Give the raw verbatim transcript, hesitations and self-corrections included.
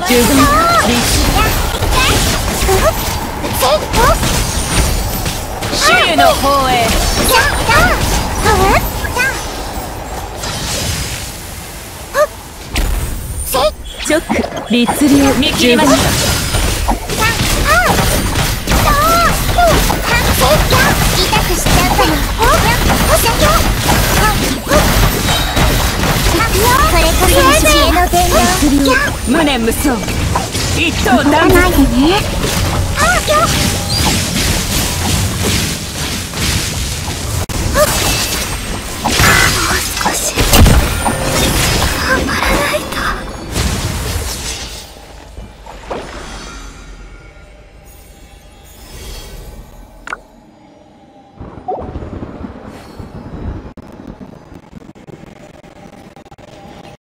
十分主の方へ。チョック律令見切りました。痛くしちゃうかも。これこそ主への伝言。無念無双一等断絶。